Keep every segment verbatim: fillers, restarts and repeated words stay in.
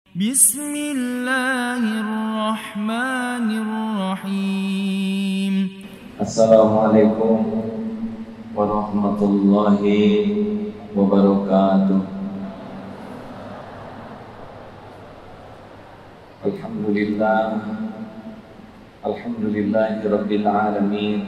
Bismillahirrahmanirrahim. Assalamualaikum warahmatullahi wabarakatuh. Alhamdulillah, alhamdulillahi rabbil alamin.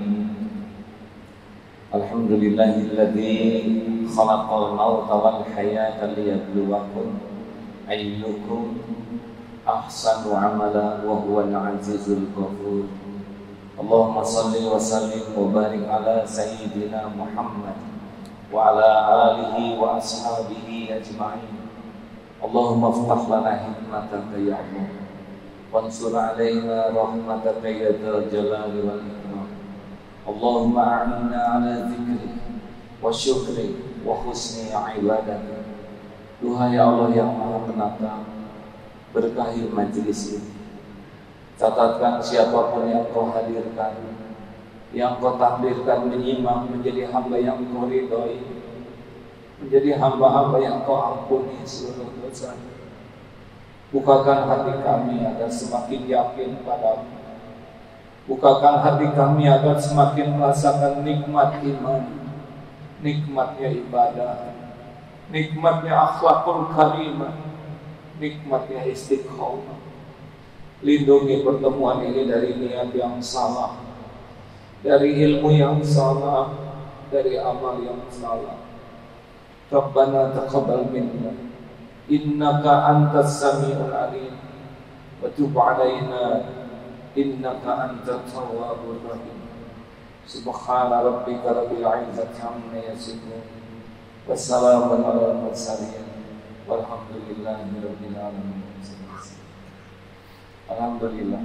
Alhamdulillahilladzi khalaqal mauta wal hayata liyabluwakum ayyukum ahsanu amala wa huwal azizul ghafur. Allahumma salli wa sallim wa barik ala sayyidina Muhammad wa ala alihi wa ashabihi ajma'in. Allahumma iftah lana hikmataka ya Allah, wansur alaina rahmataka ya dzal jalali wal ikram. Allahumma a'inna ala dzikri wa syukri wa husni ibadatik. Duhai Allah yang Maha Penata, berkahi majelis ini. Catatkan siapapun yang Kau hadirkan, yang Kau takdirkan menyimak menjadi hamba yang Kau ridhoi, menjadi hamba-hamba yang Kau ampuni seluruh dosa. Bukakan hati kami agar semakin yakin padamu. Bukakan hati kami agar semakin merasakan nikmat iman, nikmatnya ibadah, nikmatnya akhlakul karimah, nikmatnya istiqomah. Lindungi pertemuan ini dari niat yang salah, dari ilmu yang salah, dari amal yang salah. Rabbana taqabbal minna innaka antas samiul alim wa tub alaina innaka antat tawwabur rahim. Subhana rabbika rabbil izzati amma yasifun, wassalamun alal mursalin, walhamdulillahi rabbil alamin. Alhamdulillah.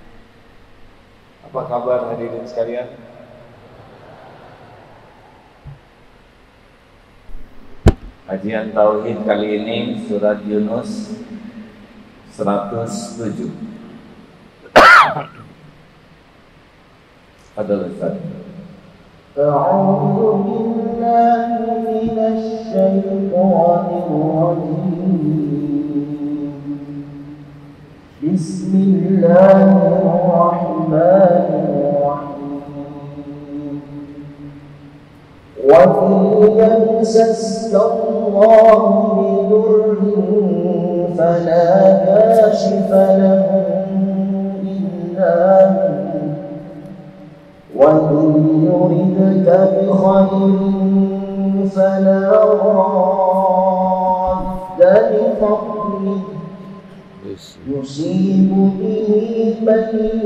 Apa kabar hadirin sekalian? Kajian Tauhid kali ini surat Yunus seratus tujuh. Adalah Ustaz. A'udzu billahi minasy syaithanir rajim. Bismillahirrahmanirrahim. Wa in yamsaska Allahu bidurrin fala kashifa lahu illa hu wa in yuridka bi khairin fala radda li fadlihi yusibu bihi man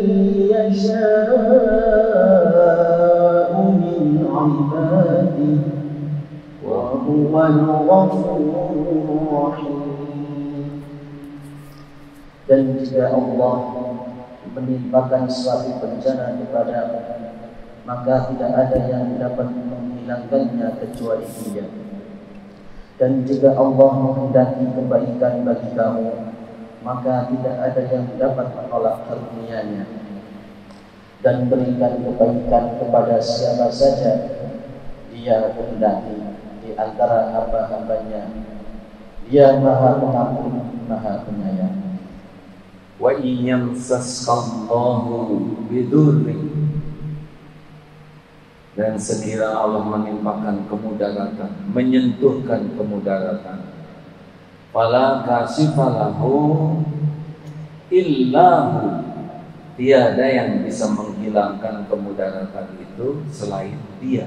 yasha'u min ibadihi wa huwal ghafurur rahim. Dan jika Allah menimpakan suatu bencana kepadamu, maka tidak ada yang dapat menghilangkannya kecuali Dia. Dan jika Allah menghendaki kebaikan bagi kamu, maka tidak ada yang dapat menolak karunia-Nya. Dan berikan kebaikan kepada siapa saja Dia kehendaki di antara hamba-hambanya. Dia Maha Pengampun, Maha Penyayang. Wa in yamsaskallahu bidurrin, dan sekira Allah menimpakan kemudaratan, menyentuhkan kemudaratan, fala kasifalahu illahu, tiada yang bisa menghilangkan kemudaratan itu selain Dia.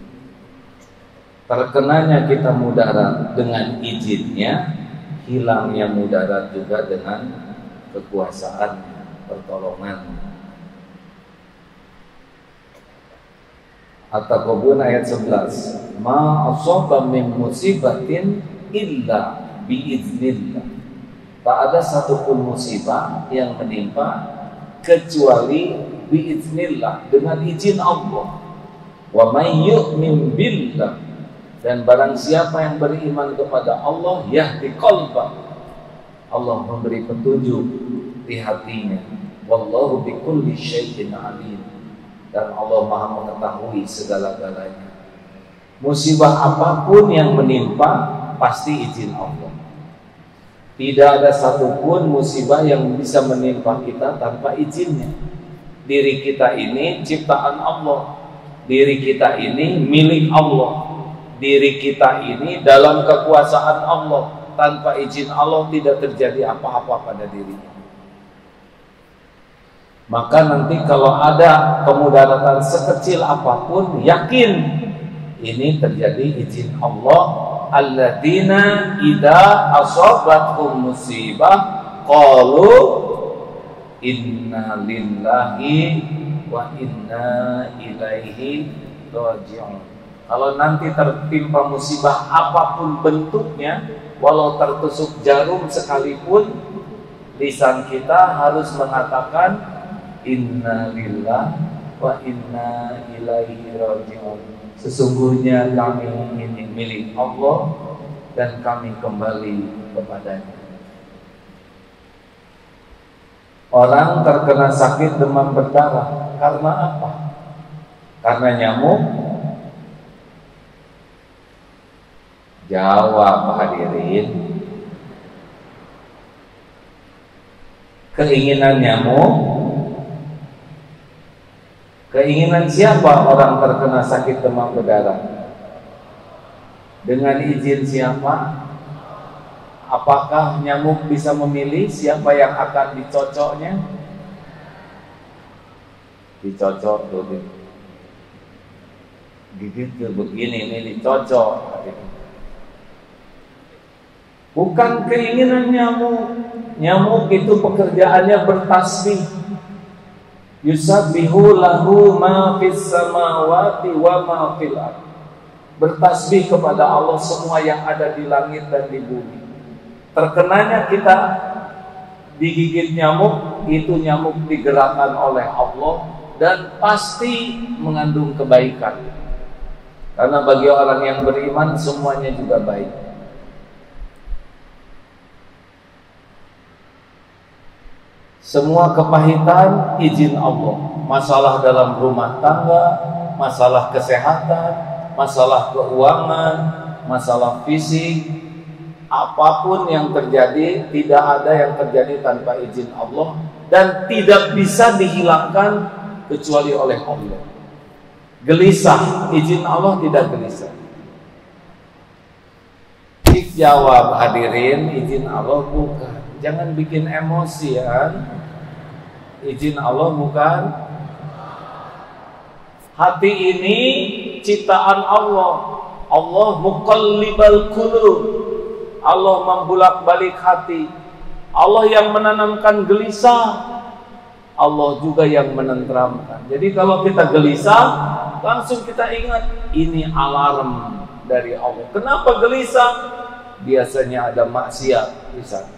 Terkenanya kita mudarat dengan izinnya, hilangnya mudarat juga dengan kekuasaannya, pertolongannya. At-Taqabun ayat sebelas. Ma asaba min musibatin illa biiznillah. Tak ada satupun musibah yang menimpa kecuali biiznillah, dengan izin Allah. Wa may yu'min billah, dan barang siapa yang beriman kepada Allah, yahdi qalbah, Allah memberi petunjuk di hatinya. Wallahu bikulli syai'in alim, dan Allah Maha mengetahui segala-galanya. Musibah apapun yang menimpa pasti izin Allah. Tidak ada satupun musibah yang bisa menimpa kita tanpa izinnya. Diri kita ini ciptaan Allah. Diri kita ini milik Allah. Diri kita ini dalam kekuasaan Allah. Tanpa izin Allah tidak terjadi apa-apa pada dirinya. Maka nanti kalau ada kemudaratan sekecil apapun, yakin ini terjadi izin Allah. Alladzina idza asabatkum musibah qalu inna lillahi wa inna ilaihi raji'un. Kalau nanti tertimpa musibah apapun bentuknya, walau tertusuk jarum sekalipun, lisan kita harus mengatakan inna lillahi wa inna ilaihi raji'un. Sesungguhnya kami ini milik Allah dan kami kembali kepadanya. Orang terkena sakit demam berdarah karena apa? Karena nyamuk? Jawab hadirin. Keinginan nyamuk? Keinginan siapa orang terkena sakit demam berdarah? Dengan izin siapa? Apakah nyamuk bisa memilih siapa yang akan dicocoknya? Dicocok tuh, gigit tuh begini, ini dicocok. Bukan keinginan nyamuk. Nyamuk itu pekerjaannya bertasbih. Yusabbihu lahu ma fis samawati wa ma fil ardh. Bertasbih kepada Allah semua yang ada di langit dan di bumi. Terkenanya kita digigit nyamuk, itu nyamuk digerakkan oleh Allah dan pasti mengandung kebaikan. Karena bagi orang yang beriman semuanya juga baik. Semua kepahitan izin Allah. Masalah dalam rumah tangga, masalah kesehatan, masalah keuangan, masalah fisik, apapun yang terjadi, tidak ada yang terjadi tanpa izin Allah dan tidak bisa dihilangkan kecuali oleh Allah. Gelisah, izin Allah tidak gelisah. Jawab hadirin, izin Allah bukan. Jangan bikin emosi ya. Izin Allah bukan. Hati ini ciptaan Allah. Allah muqallibal qulub. Allah membulak-balik hati. Allah yang menanamkan gelisah. Allah juga yang menenteramkan. Jadi kalau kita gelisah, langsung kita ingat ini alarm dari Allah. Kenapa gelisah? Biasanya ada maksiat di sana.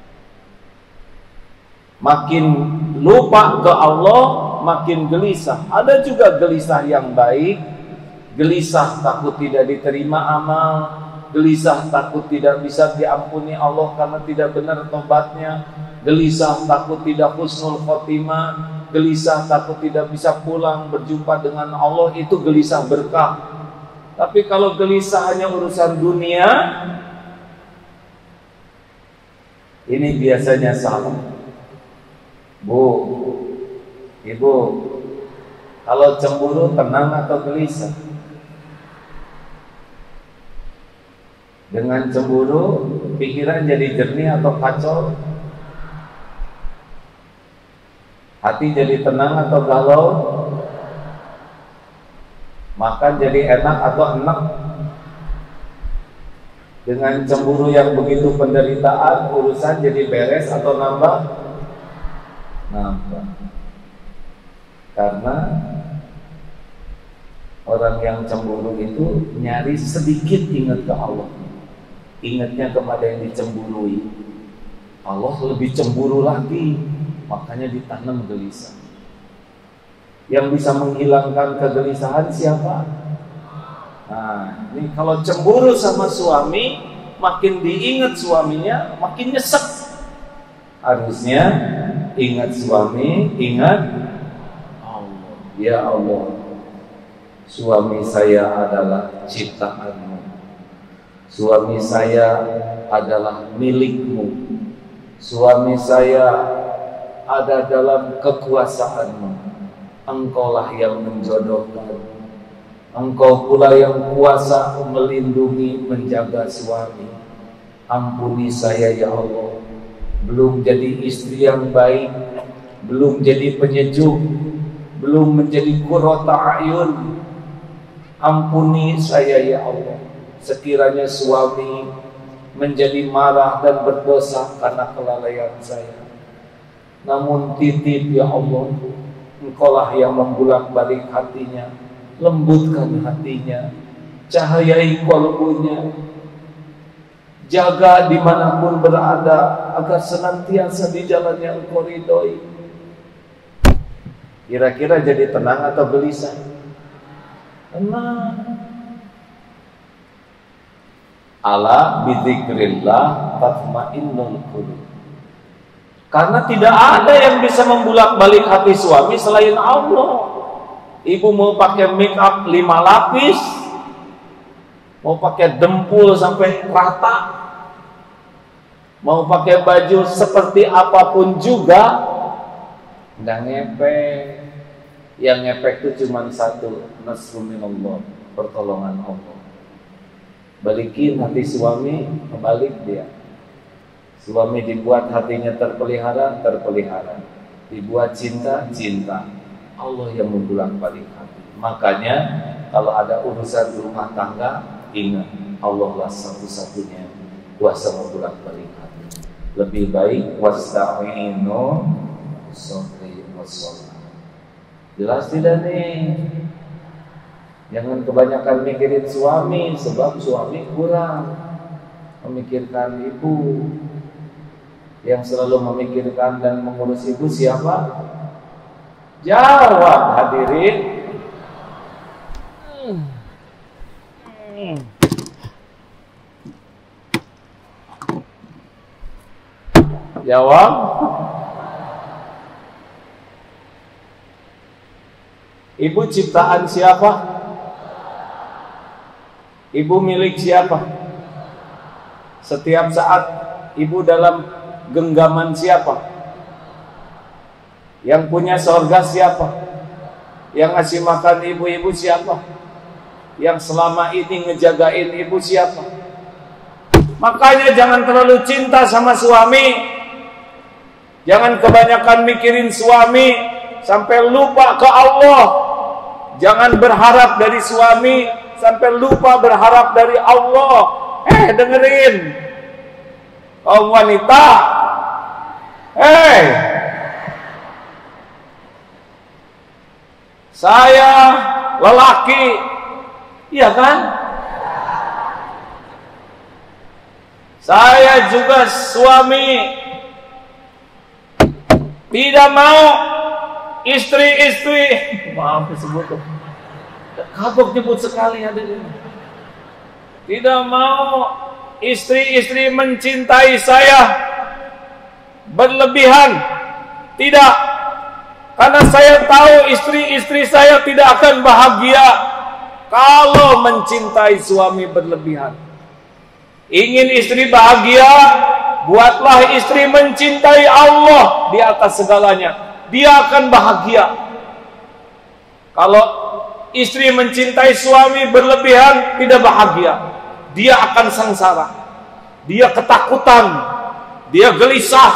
Makin lupa ke Allah, makin gelisah. Ada juga gelisah yang baik. Gelisah takut tidak diterima amal, gelisah takut tidak bisa diampuni Allah karena tidak benar tobatnya, gelisah takut tidak husnul khotimah, gelisah takut tidak bisa pulang berjumpa dengan Allah. Itu gelisah berkah. Tapi kalau gelisah hanya urusan dunia, ini biasanya salah. Bu, ibu, kalau cemburu tenang atau gelisah? Dengan cemburu, pikiran jadi jernih atau kacau? Hati jadi tenang atau galau? Makan jadi enak atau enak? Dengan cemburu yang begitu penderitaan, urusan jadi beres atau nambah? Nambah. Karena orang yang cemburu itu nyari sedikit ingat ke Allah, ingatnya kepada yang dicemburui. Allah lebih cemburu lagi, makanya ditanam gelisah. Yang bisa menghilangkan kegelisahan siapa? Nah, ini kalau cemburu sama suami, makin diingat suaminya, makin nyesek. Harusnya ingat suami, ingat Allah. Ya Allah, suami saya adalah ciptaanmu. Suami saya adalah milikmu. Suami saya ada dalam kekuasaanmu. Engkaulah yang menjodohkan. Engkau pula yang kuasa melindungi, menjaga suami. Ampuni saya ya Allah. Belum jadi istri yang baik, belum jadi penyejuk, belum menjadi qurrata a'yun. Ampuni saya ya Allah. Sekiranya suami menjadi marah dan berdosa karena kelalaian saya, namun titip ya Allah, Engkaulah yang membulak-balik hatinya, lembutkan hatinya, cahayai qalbunya, jaga dimanapun berada agar senantiasa di jalan yang Engkau ridhoi. Kira-kira jadi tenang atau gelisah? Tenang. Ala bidzikrillah tatmainnul qulub. Karena tidak ada yang bisa membulak-balik hati suami selain Allah. Ibu mau pakai make up lima lapis, mau pakai dempul sampai rata, mau pakai baju seperti apapun juga, nggak ngepek. Yang ngepek itu cuma satu, nasrun minallah, pertolongan Allah. Balikin hati suami, kebalik dia. Suami dibuat hatinya terpelihara, terpelihara. Dibuat cinta, cinta. Allah yang membulak-balik hati. Makanya kalau ada urusan rumah tangga, ingat Allah lah satu-satunya kuasa membulak-balik hati. Lebih baik wasta'inu bisabri wassalah. Jelas tidak nih? Jangan kebanyakan mikirin suami, sebab suami kurang memikirkan ibu. Yang selalu memikirkan dan mengurus ibu siapa? Jawab hadirin. Jawab. Ibu ciptaan siapa? Ibu milik siapa? Setiap saat ibu dalam genggaman siapa? Yang punya sorga siapa? Yang ngasih makan ibu-ibu siapa? Yang selama ini ngejagain ibu siapa? Makanya jangan terlalu cinta sama suami. Jangan kebanyakan mikirin suami sampai lupa ke Allah. Jangan berharap dari suami sampai lupa berharap dari Allah. Eh, dengerin kaum wanita. Eh, saya lelaki, iya kan? Saya juga suami. Tidak mau istri-istri, maaf disebut tuh, kapok nyebut sekali ada ini. Tidak mau istri-istri mencintai saya berlebihan. Tidak. Karena saya tahu istri-istri saya tidak akan bahagia kalau mencintai suami berlebihan. Ingin istri bahagia, buatlah istri mencintai Allah di atas segalanya. Dia akan bahagia. Kalau istri mencintai suami berlebihan, tidak bahagia. Dia akan sengsara. Dia ketakutan. Dia gelisah.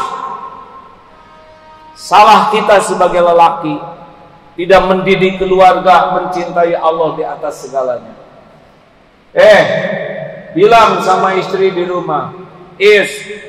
Salah kita sebagai lelaki, tidak mendidik keluarga mencintai Allah di atas segalanya. Eh, bilang sama istri di rumah, Is,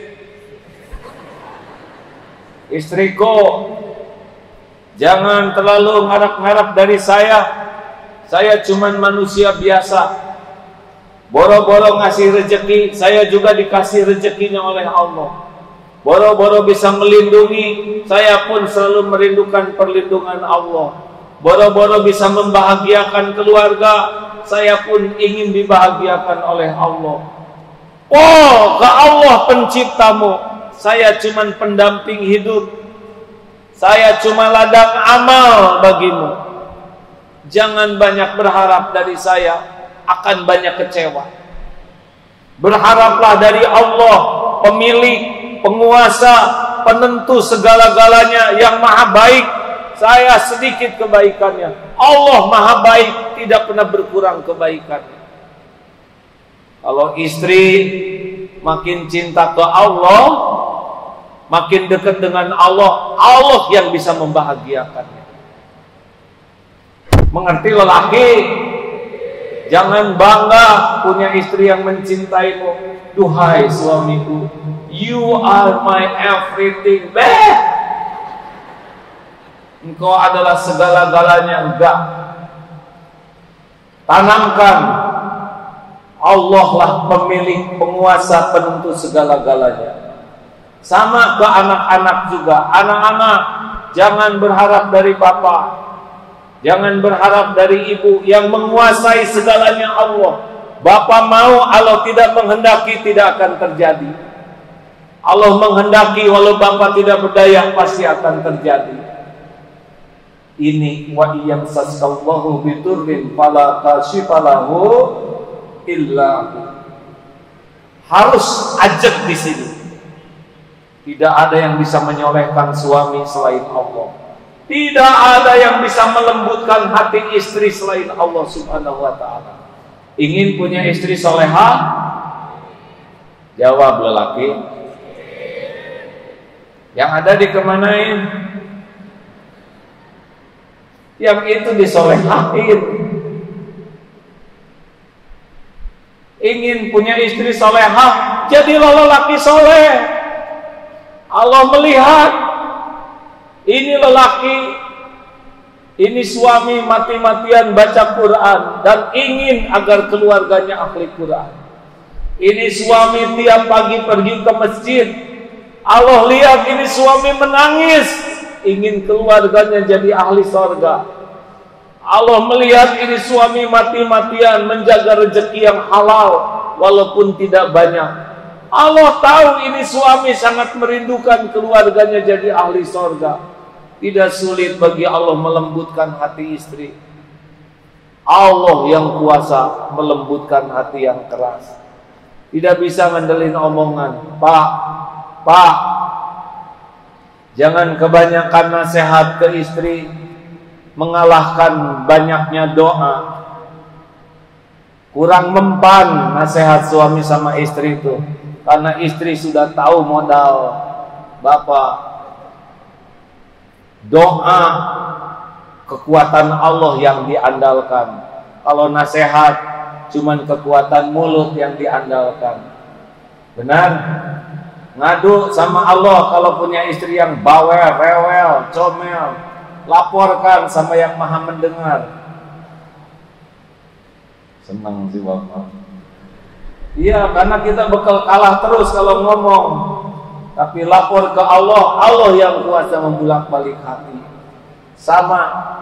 istriku, jangan terlalu ngarap-ngarap dari saya. Saya cuman manusia biasa. Boro-boro ngasih rezeki, saya juga dikasih rezekinya oleh Allah. Boro-boro bisa melindungi, saya pun selalu merindukan perlindungan Allah. Boro-boro bisa membahagiakan keluarga, saya pun ingin dibahagiakan oleh Allah. Oh, ke Allah penciptamu, saya cuman pendamping hidup. Saya cuma ladang amal bagimu. Jangan banyak berharap dari saya, akan banyak kecewa. Berharaplah dari Allah, pemilik, penguasa, penentu segala-galanya, yang maha baik. Saya sedikit kebaikannya, Allah maha baik, tidak pernah berkurang kebaikannya. Kalau istri makin cinta ke Allah, makin dekat dengan Allah, Allah yang bisa membahagiakannya. Mengerti lelaki? Jangan bangga punya istri yang mencintaimu. Duhai suamiku, you are my everything. Beh, engkau adalah segala-galanya. Enggak. Tanamkan, Allah lah pemilik, penguasa, penentu segala-galanya. Sama ke anak-anak juga. Anak-anak, jangan berharap dari papa, jangan berharap dari ibu. Yang menguasai segalanya Allah. Bapa mau, Allah tidak menghendaki, tidak akan terjadi. Allah menghendaki, walau bapa tidak berdaya, pasti akan terjadi. Ini wa iyam saskallahu bidurrin fala kashifa lahu illa hu. Harus ajak di sini. Tidak ada yang bisa menyolehkan suami selain Allah. Tidak ada yang bisa melembutkan hati istri selain Allah Subhanahu wa ta'ala. Ingin punya istri soleha? Jawab lelaki. Yang ada dikemanain? Yang itu disolehain. Ingin punya istri soleha, jadilah lelaki soleh. Allah melihat ini lelaki, ini suami mati-matian baca Quran dan ingin agar keluarganya ahli Quran. Ini suami tiap pagi pergi ke masjid. Allah lihat ini suami menangis, ingin keluarganya jadi ahli sorga. Allah melihat ini suami mati-matian menjaga rezeki yang halal walaupun tidak banyak. Allah tahu ini suami sangat merindukan keluarganya jadi ahli sorga. Tidak sulit bagi Allah melembutkan hati istri. Allah yang kuasa melembutkan hati yang keras. Tidak bisa ngandelin omongan. Pak, Pak, jangan kebanyakan nasihat ke istri, mengalahkan banyaknya doa. Kurang mempan nasihat suami sama istri itu. Karena istri sudah tahu modal bapak. Doa, kekuatan Allah yang diandalkan. Kalau nasihat, cuman kekuatan mulut yang diandalkan. Benar? Ngadu sama Allah kalau punya istri yang bawel, rewel, comel. Laporkan sama yang maha mendengar. Senang sih bapak. Iya, karena kita bakal kalah terus kalau ngomong. Tapi lapor ke Allah, Allah yang kuasa membulak-balik hati. Sama.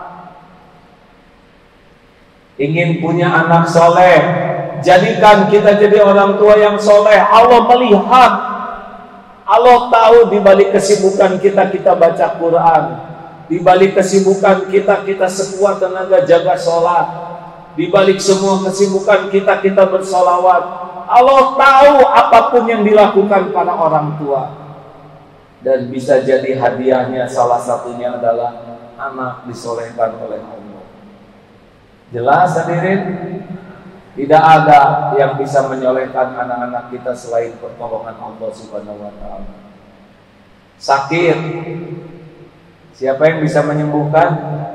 Ingin punya anak soleh, jadikan kita jadi orang tua yang soleh. Allah melihat, Allah tahu di balik kesibukan kita kita baca Quran, di balik kesibukan kita kita sekuat tenaga jaga sholat, di balik semua kesibukan kita kita bersolawat. Allah tahu apapun yang dilakukan para orang tua. Dan bisa jadi hadiahnya salah satunya adalah anak disolehkan oleh Allah. Jelas hadirin? Tidak ada yang bisa menyolehkan anak-anak kita selain pertolongan Allah Subhanahu wa ta'ala. Sakit, siapa yang bisa menyembuhkan?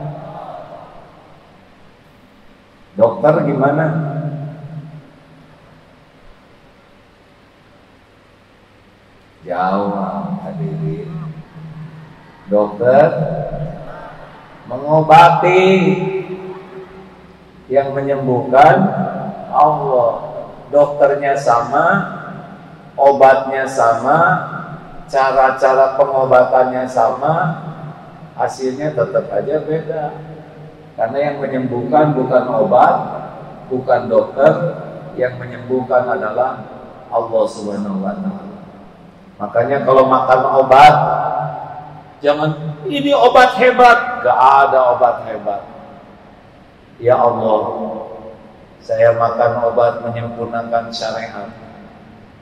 Dokter gimana? Jawab hadirin. Dokter mengobati, yang menyembuhkan Allah. Dokternya sama, obatnya sama, cara-cara pengobatannya sama, hasilnya tetap aja beda. Karena yang menyembuhkan bukan obat, bukan dokter, yang menyembuhkan adalah Allah Subhanahu wa ta'ala. Makanya kalau makan obat, jangan ini obat hebat. Gak ada obat hebat. Ya Allah, saya makan obat menyempurnakan syariat.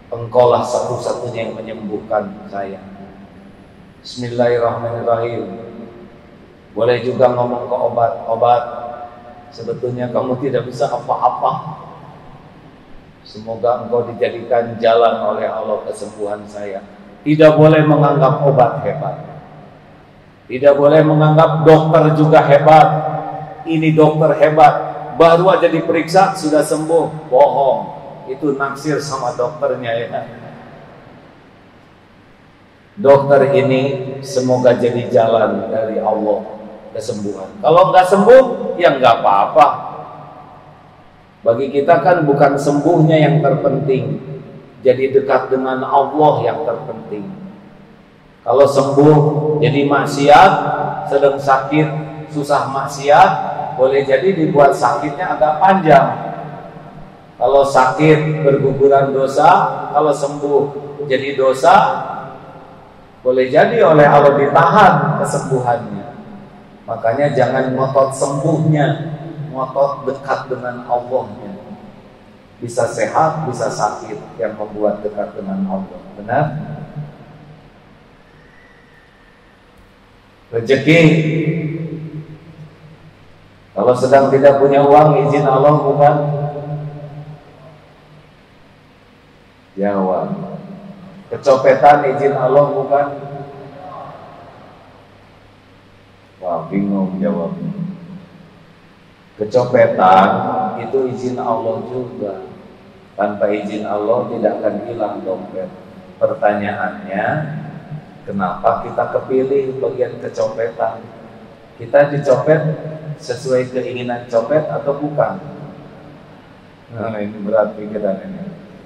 Engkaulah satu-satunya yang menyembuhkan saya. Bismillahirrahmanirrahim. Boleh juga ngomong ke obat-obat, sebetulnya kamu tidak bisa apa-apa. Semoga engkau dijadikan jalan oleh Allah kesembuhan saya. Tidak boleh menganggap obat hebat. Tidak boleh menganggap dokter juga hebat. Ini dokter hebat, baru aja diperiksa sudah sembuh. Bohong. Itu naksir sama dokternya ya. Dokter ini semoga jadi jalan dari Allah kesembuhan. Kalau nggak sembuh, ya nggak apa-apa. Bagi kita kan bukan sembuhnya yang terpenting, jadi dekat dengan Allah yang terpenting. Kalau sembuh jadi maksiat, sedang sakit, susah maksiat, boleh jadi dibuat sakitnya agak panjang. Kalau sakit berguguran dosa, kalau sembuh jadi dosa, boleh jadi oleh Allah ditahan kesembuhannya. Makanya jangan ngotot sembuhnya, ngotot dekat dengan Allahnya. Bisa sehat, bisa sakit, yang membuat dekat dengan Allah. Benar? Rezeki, kalau sedang tidak punya uang, izin Allah bukan? Jawab. Kecopetan, izin Allah bukan? Wah, bingung jawabnya. Kecopetan itu izin Allah juga. Tanpa izin Allah tidak akan hilang dompet. Pertanyaannya, kenapa kita kepilih bagian kecopetan? Kita dicopet sesuai keinginan copet atau bukan? Nah, ini berat pikiran ini.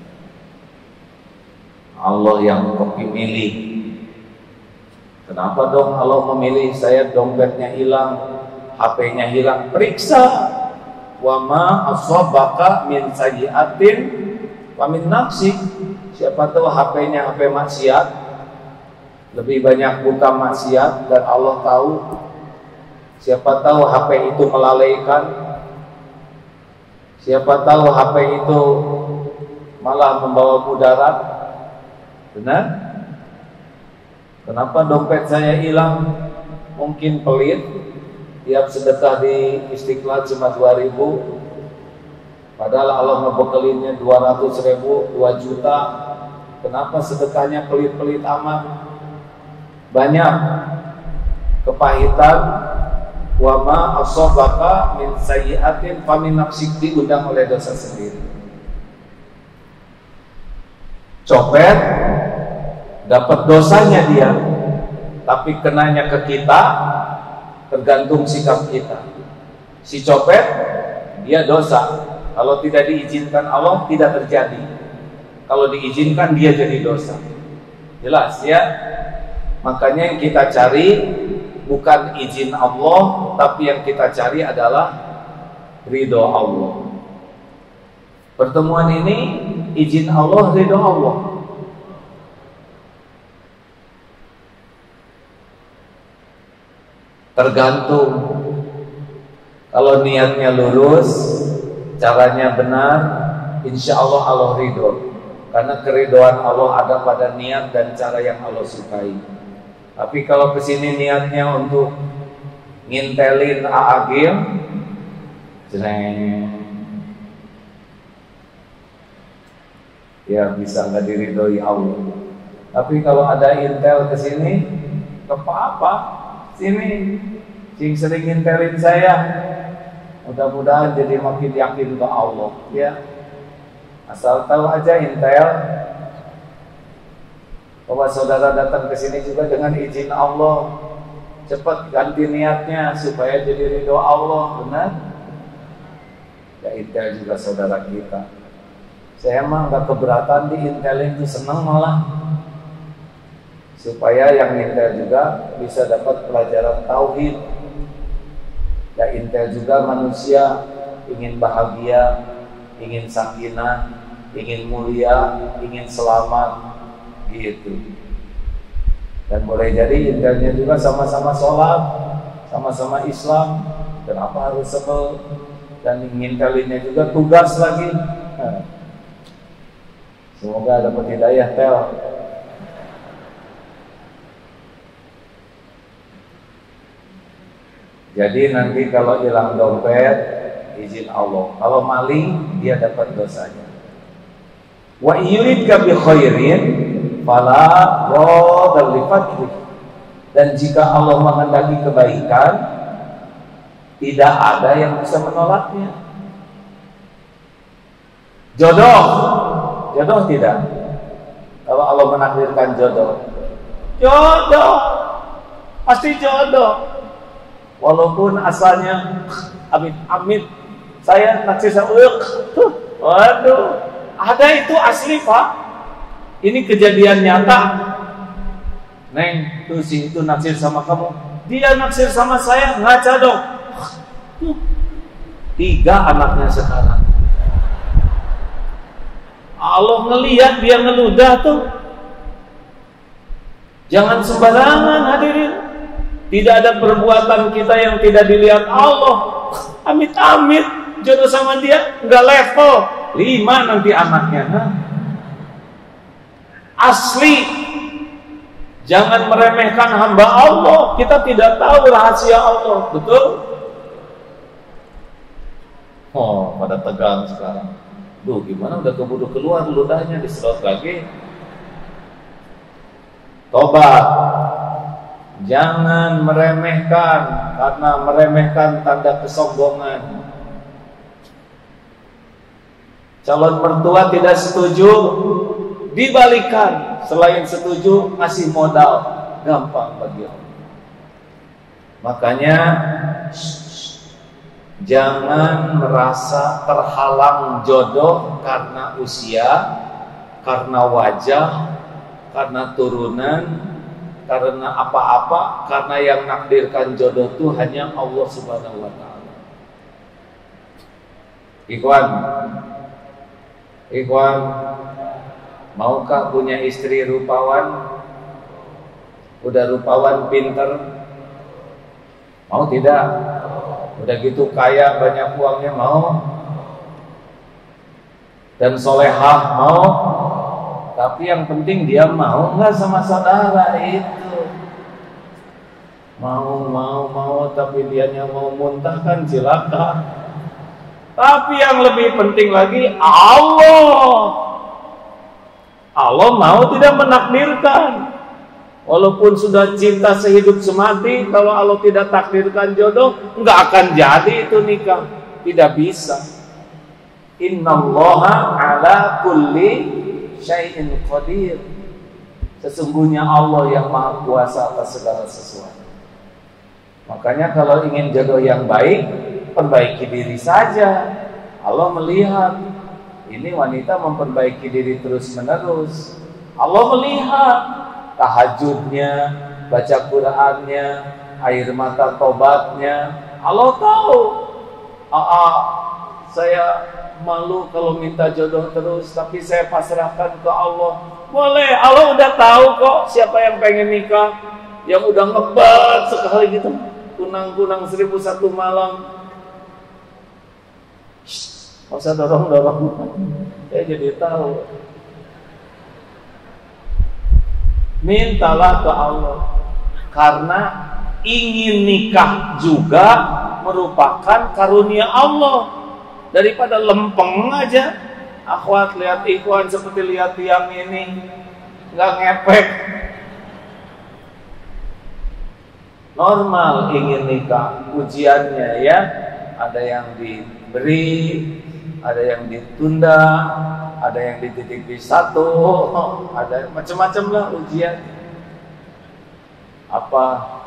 Allah yang memilih. Kenapa dong Allah memilih saya dompetnya hilang, H P-nya hilang? Periksa. Wa ma asabaka min sayyi'atin wa min nafsik. Siapa tahu H P-nya H P maksiat, lebih banyak buka maksiat dan Allah tahu. Siapa tahu H P itu melalaikan. Siapa tahu H P itu malah membawa mudarat. Benar? Kenapa dompet saya hilang? Mungkin pelit. Tiap sedekah di Istiqlal cuma dua ribu, padahal Allah ngebekalinnya dua ratus ribu, dua juta. Kenapa sedekahnya pelit-pelit amat? Banyak kepahitan. Wa ma asabaka min sayyi'atin fa min nafsik, diundang oleh dosa sendiri. Copet dapat dosanya dia, tapi kenanya ke kita, tergantung sikap kita. Si copet dia dosa, kalau tidak diizinkan Allah tidak terjadi, kalau diizinkan dia jadi dosa. Jelas ya? Makanya yang kita cari bukan izin Allah, tapi yang kita cari adalah ridho Allah. Pertemuan ini izin Allah, ridho Allah. Tergantung. Kalau niatnya lurus, caranya benar, insya Allah Allah ridho. Karena keridhoan Allah ada pada niat dan cara yang Allah sukai. Tapi kalau kesini niatnya untuk ngintelin Aagil, ya bisa nggak diridhoi Allah. Tapi kalau ada intel kesini, apa-apa, sini, sing sering ngintelin saya, mudah-mudahan jadi makin yakin ke Allah. Ya, asal tahu aja intel. Bahwa saudara datang ke sini juga dengan izin Allah, cepat ganti niatnya supaya jadi ridho Allah, benar? Ya intel juga saudara kita. Saya mah nggak keberatan di intel itu, senang malah, supaya yang intel juga bisa dapat pelajaran tauhid. Ya intel juga manusia ingin bahagia, ingin sakinah, ingin mulia, ingin selamat. Gitu. Dan boleh jadi intelnya juga sama-sama sholat, sama-sama Islam. Kenapa harus sebel? Dan ngintelinnya juga tugas lagi. Nah, Semoga dapat hidayah, Tel. Jadi nanti kalau hilang dompet, izin Allah. Kalau maling, dia dapat dosanya. Wa yuridka bi khairin fala radha li fadlih. Dan jika Allah menghendaki kebaikan, tidak ada yang bisa menolaknya. Jodoh, jodoh tidak. Kalau Allah menakdirkan jodoh, jodoh, pasti jodoh. Walaupun asalnya amit amit, saya naksir sama, waduh, ada itu asli Pak. Ini kejadian nyata. Neng, tuh si itu naksir sama kamu, dia naksir sama saya, ngaca dong. Tiga anaknya sekarang. Allah ngelihat dia ngeludah tuh. Jangan sembarangan hadirin. Tidak ada perbuatan kita yang tidak dilihat Allah. Amit-amit jodoh sama dia nggak level lima nanti anaknya. Nah, asli. Jangan meremehkan hamba Allah. Kita tidak tahu rahasia Allah. Betul? Oh, pada tegang sekarang. Duh, gimana udah keburu keluar ludahnya, diserot lagi. Tobat. Jangan meremehkan, karena meremehkan tanda kesombongan. Calon mertua tidak setuju, dibalikan. Selain setuju, ngasih modal. Gampang bagi Allah. Makanya jangan merasa terhalang jodoh karena usia, karena wajah, karena turunan, karena apa-apa, karena yang nakdirkan jodoh itu hanya Allah Subhanahu wa taala. Ikhwan, ikhwan, maukah punya istri rupawan? Udah rupawan, pinter? Mau tidak? Udah gitu kaya, banyak uangnya, mau? Dan solehah, mau? Tapi yang penting dia mau nggak sama saudara itu. Mau, mau, mau, tapi dianya mau muntah kan silakan. Tapi yang lebih penting lagi Allah. Allah mau tidak menakdirkan. Walaupun sudah cinta sehidup semati, kalau Allah tidak takdirkan jodoh, nggak akan jadi itu nikah. Tidak bisa. Innallaha ala kulli syai'in qadir. Sesungguhnya Allah yang maha kuasa atas segala sesuatu. Makanya kalau ingin jodoh yang baik, perbaiki diri saja. Allah melihat ini wanita memperbaiki diri terus menerus. Allah melihat tahajudnya, baca Qur'annya, air mata tobatnya. Allah tahu. Aa, saya malu kalau minta jodoh terus, tapi saya pasrahkan ke Allah. Boleh, Allah udah tahu kok siapa yang pengen nikah, yang udah ngebat sekali gitu, kunang-kunang seribu satu malam. Nggak usah dorong-dorong, saya jadi tahu. Mintalah ke Allah, karena ingin nikah juga merupakan karunia Allah. Daripada lempeng aja, akhwat, lihat ikhwan seperti lihat tiang ini nggak ngepek. Normal ingin nikah, ujiannya ya, ada yang diberi, ada yang ditunda, ada yang dititik di satu, ada macam-macam lah ujian. Apa?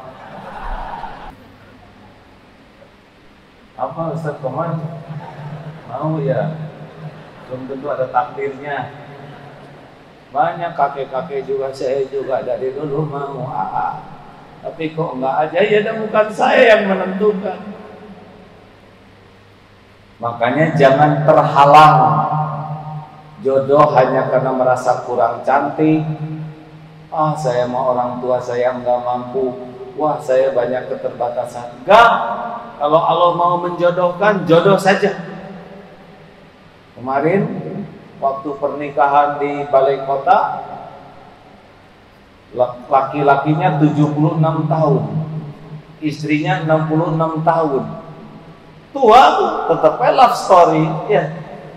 Apa Ustaz Koman? Mau ya, belum tentu ada takdirnya. Banyak kakek-kakek juga, saya juga dari dulu mau aa. Tapi kok enggak aja, ya dan bukan saya yang menentukan. Makanya jangan terhalang jodoh hanya karena merasa kurang cantik. Ah, saya mau orang tua saya enggak mampu. Wah, saya banyak keterbatasan. Enggak. Kalau Allah mau menjodohkan, jodoh saja. Kemarin waktu pernikahan di balai kota, laki-lakinya tujuh puluh enam tahun, istrinya enam puluh enam tahun. Tua tuh, tetap love story ya.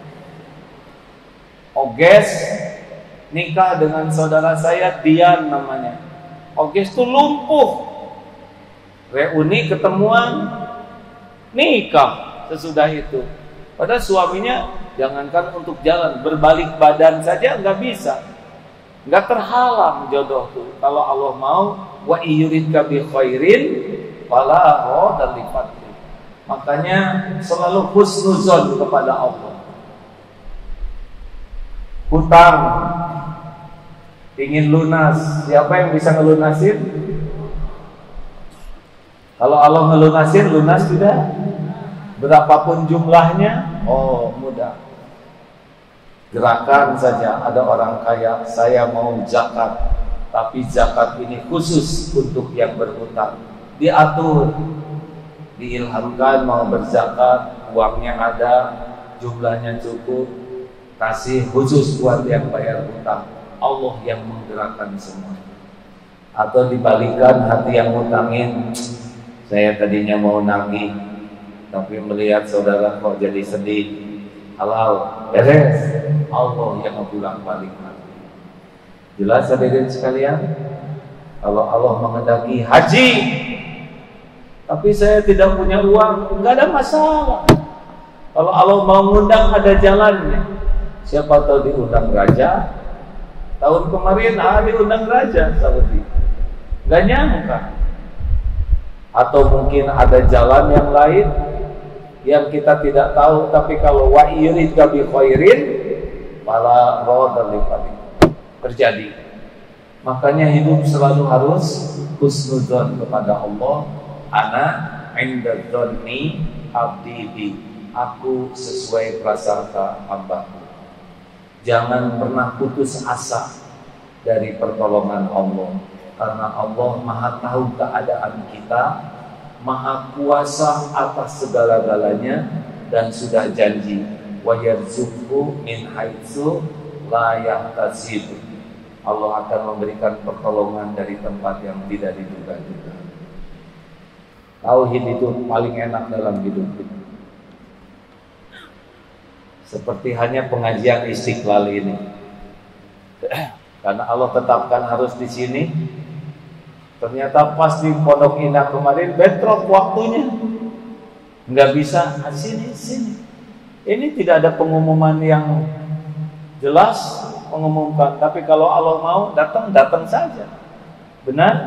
Oges nikah dengan saudara saya, Dian namanya. Oges tuh lumpuh. Reuni ketemuan, nikah sesudah itu. Padahal suaminya jangankan untuk jalan, berbalik badan saja nggak bisa, nggak terhalang jodoh tuh. Kalau Allah mau, wa iyuridka bi khairin fala radda li fadli. Makanya selalu husnuzon kepada Allah. Hutang ingin lunas, siapa yang bisa ngelunasin? Kalau Allah ngelunasin, lunas tidak? Berapapun jumlahnya, oh mudah. Gerakan saja, ada orang kaya, saya mau zakat, tapi zakat ini khusus untuk yang berhutang. Diatur, diilhamkan mau berzakat, uangnya ada, jumlahnya cukup, kasih khusus buat yang bayar hutang. Allah yang menggerakkan semua. Atau dibalikan, hati yang hutangin, saya tadinya mau nagih, tapi melihat saudara kok jadi sedih. Halal, beres. Allah yang membulang balik. Jelas hadirin sekalian? Kalau Allah mengendaki haji, tapi saya tidak punya uang, nggak ada masalah. Kalau Allah mau mengundang, ada jalannya. Siapa tahu diundang raja. Tahun kemarin ah diundang raja Saudi, nggak nyangka. Atau mungkin ada jalan yang lain yang kita tidak tahu, tapi kalau wa yuridka bi khairin fala radda li fadli terjadi. Makanya hidup selalu harus husnudzon kepada Allah. Ana inda dzanni abdi bi, aku sesuai prasangka hambaku. Jangan pernah putus asa dari pertolongan Allah, karena Allah Maha tahu keadaan kita, Maha kuasa atas segala-galanya, dan sudah janji wa yarzuqhu min haitsu la yahtasib. Allah akan memberikan pertolongan dari tempat yang tidak diduga-duga. Tauhid itu paling enak dalam hidup kita. Seperti hanya pengajian Istiqlal ini, karena Allah tetapkan harus di sini. Ternyata pas di Pondok Indah kemarin bentrok waktunya, nggak bisa. Nah, sini sini. Ini tidak ada pengumuman yang jelas mengumumkan. Tapi kalau Allah mau datang, datang saja. Benar?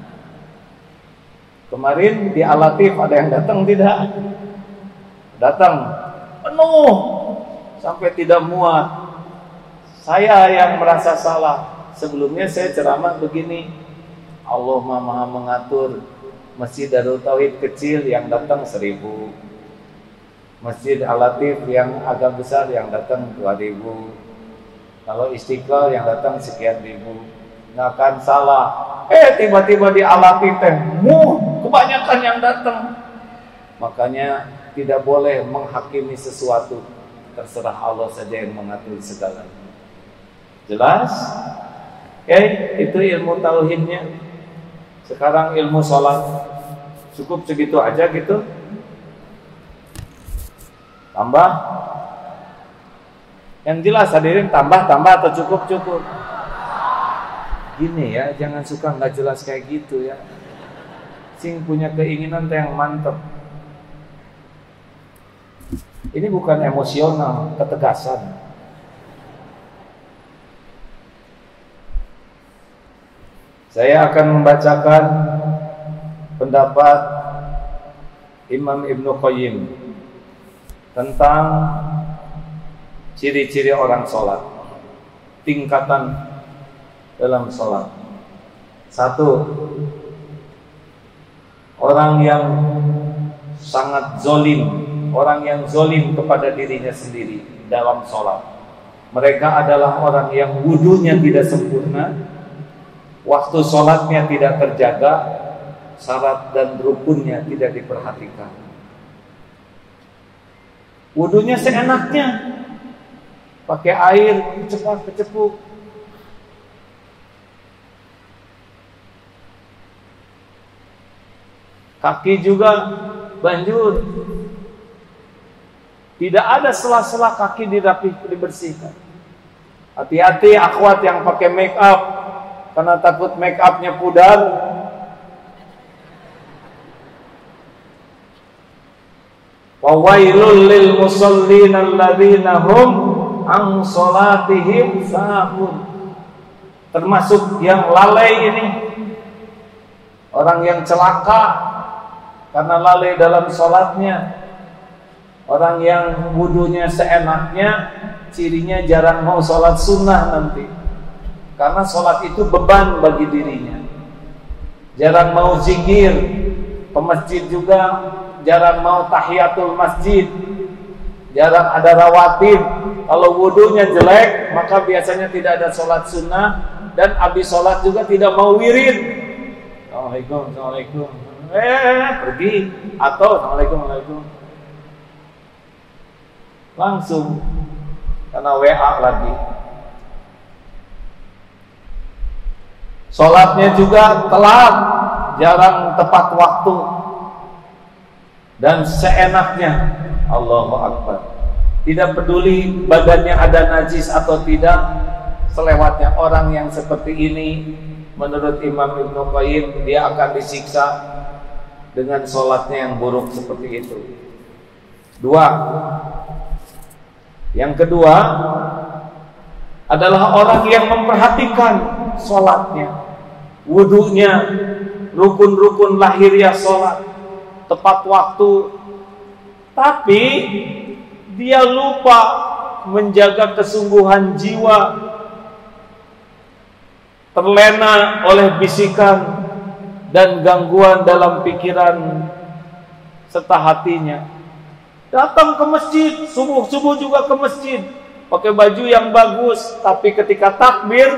Kemarin di Al-Latif ada yang datang tidak? Datang penuh sampai tidak muat. Saya yang merasa salah. Sebelumnya saya ceramah begini, Allah Maha mengatur. Masjid Darul Tauhid kecil yang datang seribu, Masjid Al-Latif yang agak besar yang datang dua ribu, kalau Istiqlal yang datang sekian ribu. Nggak akan salah. Eh tiba-tiba di Al-Latif teh, muh, kebanyakan yang datang. Makanya tidak boleh menghakimi sesuatu. Terserah Allah saja yang mengatur segalanya. Jelas? Oke, itu ilmu tauhidnya. Sekarang ilmu sholat. Cukup segitu aja gitu? Tambah? Yang jelas hadirin, tambah-tambah atau cukup-cukup? Gini ya, jangan suka nggak jelas kayak gitu ya. Sing punya keinginan yang mantep. Ini bukan emosional, ketegasan. Saya akan membacakan pendapat Imam Ibnu Qayyim tentang ciri-ciri orang sholat, tingkatan dalam sholat. Satu, orang yang sangat zolim, orang yang zolim kepada dirinya sendiri dalam sholat. Mereka adalah orang yang wudunya tidak sempurna, waktu sholatnya tidak terjaga, syarat dan rukunnya tidak diperhatikan. Wudunya seenaknya, pakai air, cepat kecepuk. Kaki juga banjur. Tidak ada sela-sela kaki dirapi, dibersihkan. Hati-hati akhwat yang pakai make up, karena takut make upnya pudar. Wa wailul lil musallin alladzina hum an salatihim sahun. Termasuk yang lalai ini, orang yang celaka karena lalai dalam salatnya. Orang yang wudunya seenaknya, cirinya jarang mau sholat sunnah nanti. Karena sholat itu beban bagi dirinya. Jarang mau zikir, ke masjid juga jarang mau tahiyatul masjid, jarang ada rawatib. Kalau wudunya jelek, maka biasanya tidak ada sholat sunnah. Dan habis sholat juga tidak mau wirid. Assalamualaikum, Assalamualaikum. Eh, pergi. Atau Assalamualaikum, Assalamualaikum. Langsung karena W A lagi. Sholatnya juga telat, jarang tepat waktu, dan seenaknya. Allahu Akbar. Tidak peduli badannya ada najis atau tidak. Selewatnya orang yang seperti ini, menurut Imam Ibnu Qayyim, dia akan disiksa dengan sholatnya yang buruk seperti itu. Dua. Yang kedua adalah orang yang memperhatikan sholatnya, wudunya, rukun-rukun lahiriah sholat, tepat waktu, tapi dia lupa menjaga kesungguhan jiwa, terlena oleh bisikan dan gangguan dalam pikiran serta hatinya. Datang ke masjid, subuh-subuh juga ke masjid, pakai baju yang bagus, tapi ketika takbir,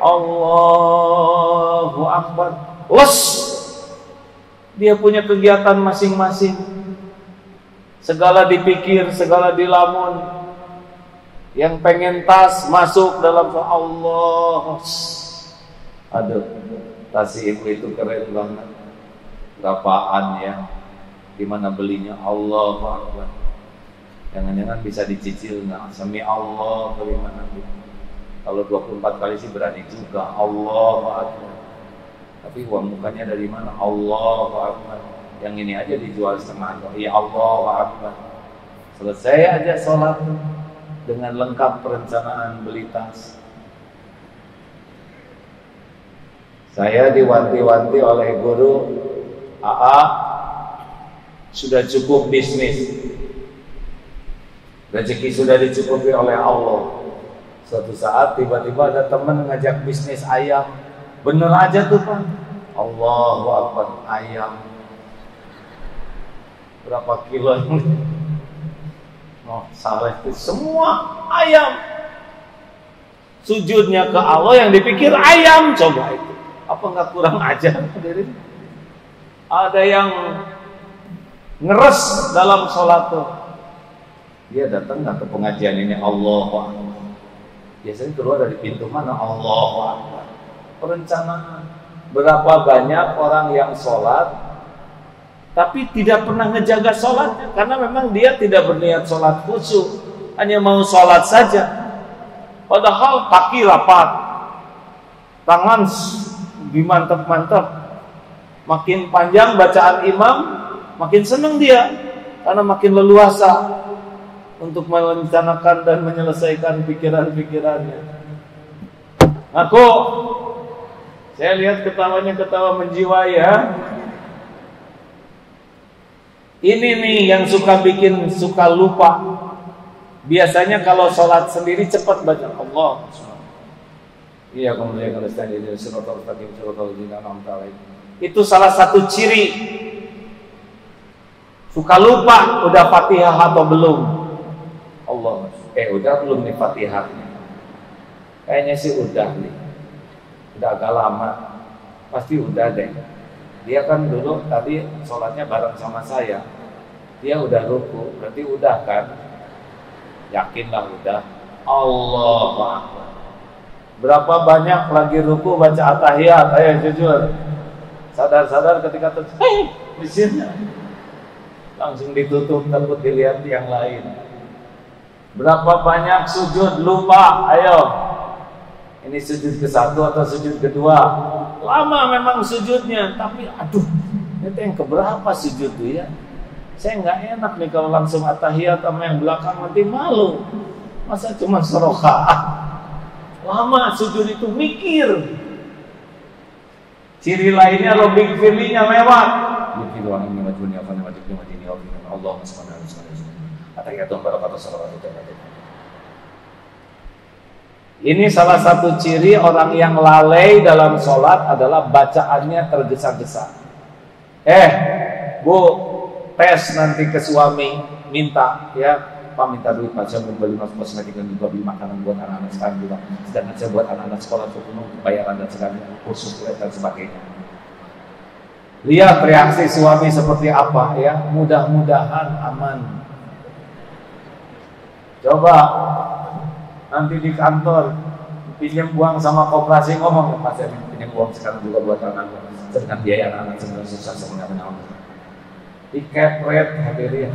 Allahu Akbar, los, dia punya kegiatan masing-masing. Segala dipikir, segala dilamun. Yang pengen tas masuk dalam Allah. Aduh, tas ibu itu keren banget. Berapaan ya? Dimana belinya? Allahu Akbar. Jangan-jangan bisa dicicil nggak? Sami Allah bagaimana? Kalau dua puluh empat kali sih berani juga. Allahu Akbar. Tapi uang mukanya dari mana? Allahu Akbar. Yang ini aja dijual setengah. Ya Allahu Akbar. Selesai aja sholat dengan lengkap perencanaan beli tas. Saya diwanti-wanti oleh guru, A A sudah cukup bisnis. Rezeki sudah dicukupi oleh Allah. Suatu saat tiba-tiba ada teman ngajak bisnis ayam. Bener aja tuh Pak. Allahu Akbar, ayam. Berapa kilo ini? Oh, salah itu semua ayam. Sujudnya ke Allah yang dipikir ayam. Coba itu. Apa nggak kurang ajar? Ada yang ngeres dalam sholat tuh. Dia datang nggak ke pengajian ini? Allahu Akbar. Biasanya keluar dari pintu mana? Allahu Akbar. Perencanaan. Berapa banyak orang yang sholat tapi tidak pernah ngejaga sholatnya, karena memang dia tidak berniat sholat khusyuk, hanya mau sholat saja. Padahal kaki rapat, tangan dimantap-mantap, makin panjang bacaan imam, makin senang dia, karena makin leluasa untuk merencanakan dan menyelesaikan pikiran-pikirannya. Aku, saya lihat ketawanya ketawa menjiwai ya. Ini nih yang suka bikin suka lupa. Biasanya kalau sholat sendiri cepat baca Allah. Iya, kemudian kalau tadi dari surat Al-Fatihah, surat Al-Fatihah, itu salah satu ciri suka lupa udah Fatihah atau belum. Allah, eh udah belum nih Fatihahnya? Kayaknya sih udah nih. Udah agak lama. Pasti udah deh. Dia kan dulu tadi sholatnya bareng sama saya. Dia udah ruku, berarti udah kan? Yakinlah udah. Allahu Akbar. Berapa banyak lagi ruku baca at-tahiyat, ayo jujur. Sadar-sadar ketika terus, hei, mesinnya langsung ditutup takut dilihat yang lain. Berapa banyak sujud lupa, ayo. Ini sujud ke satu atau sujud kedua. Lama memang sujudnya, tapi aduh, itu yang keberapa sujud tuh ya? Saya nggak enak nih kalau langsung at-tahiyat sama yang belakang, nanti malu. Masa cuma serokaat? Lama sujud itu mikir. Ciri lainnya robik firlinya lewat. Mikir orang ini majuni apa nih majuni majuni Allah subhanahu wa taala. At-tahiyatun barakatuh salawatu taala. Ini salah satu ciri orang yang lalai dalam sholat adalah bacaannya tergesa-gesa. Eh, Bu, tes nanti ke suami, minta ya, Pak minta duit, Pak saya mau beli kosmetik dan juga beli makanan buat anak-anak sekarang juga. Sedangkan saya buat anak-anak sekolah untuk penuh bayaran dan sebagainya, kursus dan sebagainya. Lihat reaksi suami seperti apa ya, mudah-mudahan aman. Coba nanti di kantor pinjam uang sama koperasi ngomong, Pak saya pinjam uang sekarang juga buat anak-anak, sedangkan biaya anak-anak sebenarnya susah sebenarnya. Tiket rate hadirin.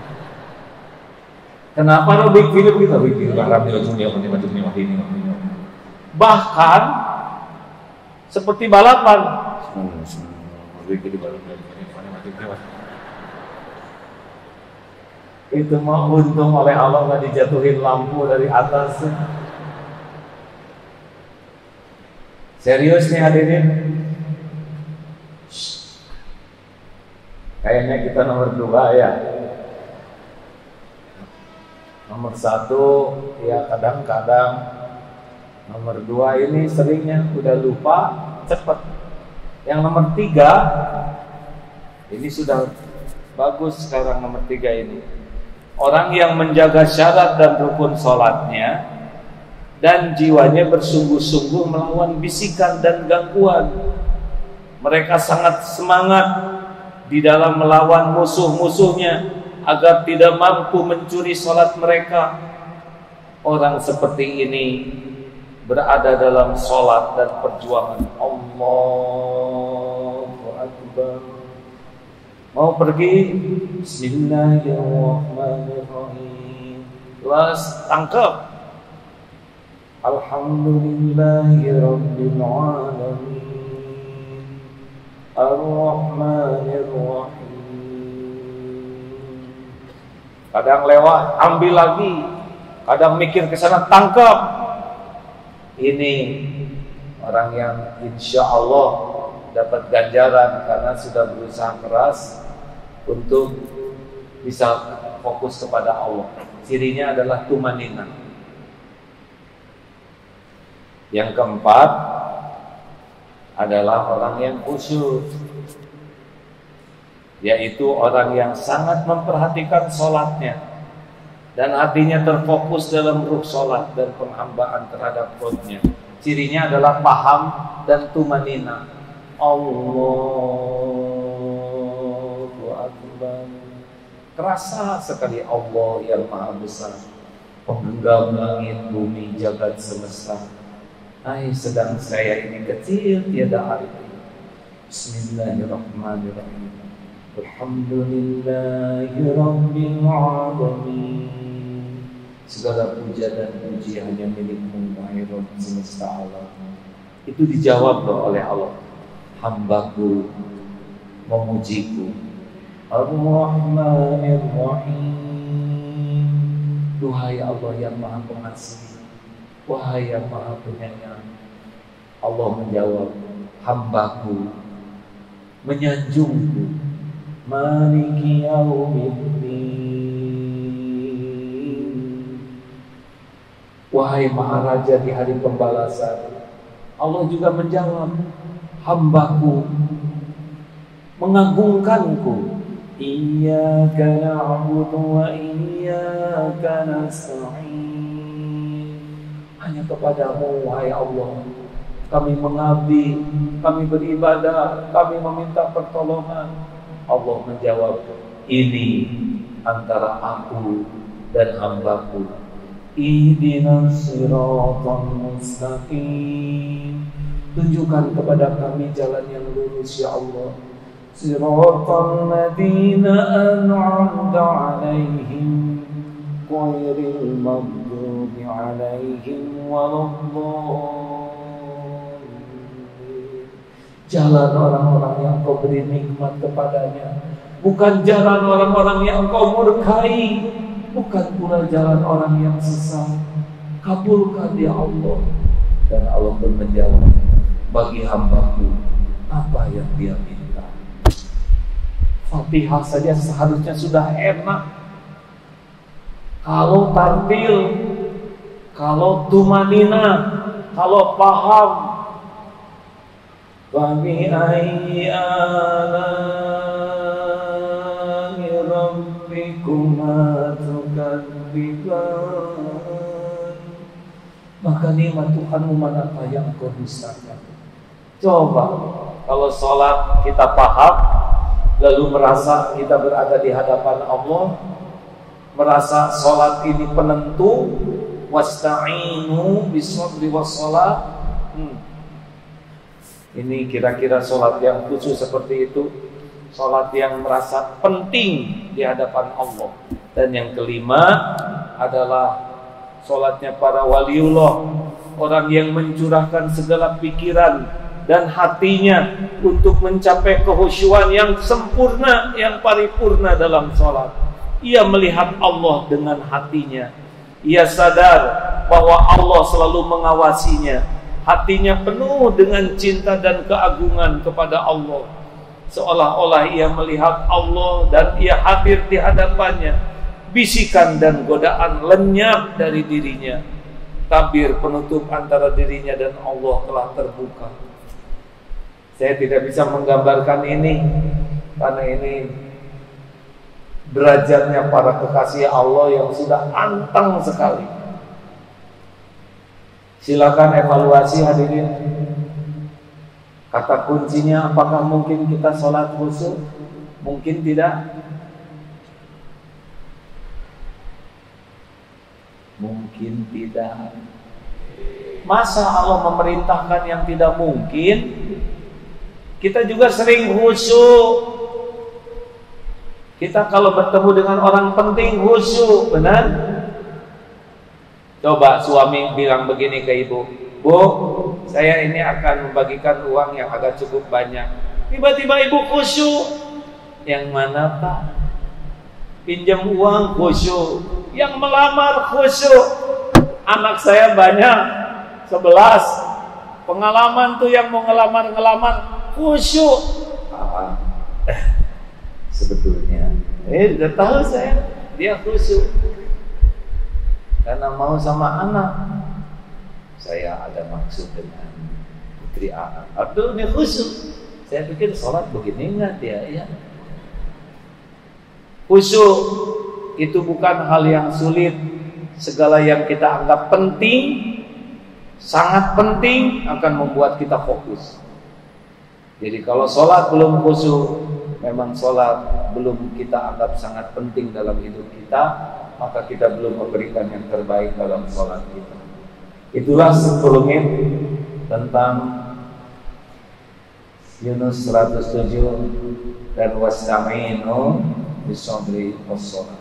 Kenapa lo big film gitu? Big film haram di dunia ini. Bahkan seperti balapan. Itu mah untung oleh Allah nggak dijatuhin lampu dari atas. Serius nih hadirin. Kayaknya kita nomor dua ya. Nomor satu ya kadang-kadang, nomor dua ini seringnya udah lupa cepet. Yang nomor tiga ini sudah bagus sekarang nomor tiga ini. Orang yang menjaga syarat dan rukun sholatnya dan jiwanya bersungguh-sungguh melawan bisikan dan gangguan. Mereka sangat semangat di dalam melawan musuh-musuhnya agar tidak mampu mencuri sholat mereka. Orang seperti ini berada dalam sholat dan perjuangan. Allahu Akbar. Mau pergi, bismillahirrahmanirrahim. Las tangkap. Alhamdulillahirabbil alamin. Ar-Rahmanir-Rahim. Kadang lewat, ambil lagi. Kadang mikir ke sana, tangkap. Ini orang yang insya Allah dapat ganjaran karena sudah berusaha keras untuk bisa fokus kepada Allah. Cirinya adalah tumanina. Yang keempat adalah orang yang khusyuk, yaitu orang yang sangat memperhatikan sholatnya dan hatinya terfokus dalam ruh sholat dan penghambaan terhadap Rabb-nya. Cirinya adalah paham dan tumanina. Allahu Akbar. Kerasa sekali Allah yang maha besar, penggenggam langit bumi jagat semesta. Hai, sedang saya ini kecil tiada arti. Bismillahirrahmanirrahim. Alhamdulillahi rabbil alamin. Segala puja dan puji hanya milik-Mu, wahai Rabb semesta alam. Itu dijawab loh oleh Allah. Hambaku memujiku. Ar-Rahmanir-Rahim. Duhai Allah yang maha pengasih, wahai yang maha penyayang. Allah menjawab, hambaku menyanjungku. Maliki yaumiddin. Wahai maha raja di hari pembalasan. Allah juga menjawab, hambaku mengagungkanku. Iyyaka na'budu wa iyyaka nasta'in. Hanya kepadamu wahai Allah kami mengabdi, kami beribadah, kami meminta pertolongan. Allah menjawab, ini antara aku dan hambaku. Ihdinas siratal mustaqim. Tunjukkan kepada kami jalan yang lurus ya Allah. Siratal ladzina an'amta 'alaihim ghairil maghdubi 'alaihim waladdallin. Jalan orang-orang yang Kau beri nikmat kepadanya, bukan jalan orang-orang yang Kau murkai, bukan pula jalan orang yang sesat. Kabulkan ya Allah. Dan Allah pun menjawab, bagi hambaku apa yang dia minta. Fatihah saja seharusnya sudah enak. Kalau tartil, kalau tumanina, kalau paham. Wa bi ayyi ala'i rabbikuma tukadziban. Maka nikmat Tuhanmu manakah yang Kau dustakan? Coba kalau sholat kita paham, lalu merasa kita berada di hadapan Allah, merasa sholat ini penentu, wasta'inu bishabri wassalat. Hmm. Ini kira-kira sholat yang khusus seperti itu, sholat yang merasa penting di hadapan Allah. Dan yang kelima adalah sholatnya para waliullah, orang yang mencurahkan segala pikiran dan hatinya untuk mencapai kehusyuan yang sempurna, yang paripurna dalam sholat. Ia melihat Allah dengan hatinya. Ia sadar bahwa Allah selalu mengawasinya. Hatinya penuh dengan cinta dan keagungan kepada Allah. Seolah-olah ia melihat Allah dan ia hadir di hadapannya. Bisikan dan godaan lenyap dari dirinya. Tabir penutup antara dirinya dan Allah telah terbuka. Saya tidak bisa menggambarkan ini, karena ini derajatnya para kekasih Allah yang sudah anteng sekali. Silakan evaluasi hadirin. Kata kuncinya, apakah mungkin kita sholat khusyuk? Mungkin tidak. Mungkin tidak. Masa Allah memerintahkan yang tidak mungkin? Kita juga sering khusyuk. Kita kalau bertemu dengan orang penting khusyuk, benar? Coba suami bilang begini ke ibu, Bu, saya ini akan membagikan uang yang agak cukup banyak. Tiba-tiba ibu khusyuk. Yang mana Pak? Pinjam uang khusyuk. Yang melamar khusyuk. Anak saya banyak, sebelas. Pengalaman tuh yang mau ngelamar-ngelamar khusyuk. Ah, eh, sebetulnya, eh, udah tahu saya, dia khusyuk karena mau sama anak. Saya ada maksud dengan putri anak. Abdul ini khusyuk. Saya pikir sholat begini enggak dia, ya. Khusyuk itu bukan hal yang sulit. Segala yang kita anggap penting, sangat penting, akan membuat kita fokus. Jadi kalau sholat belum khusyuk, memang sholat belum kita anggap sangat penting dalam hidup kita, maka kita belum memberikan yang terbaik dalam sholat kita. Itulah sepuluh menit tentang Yunus seratus tujuh dan wasta'inu bishabri wassalat.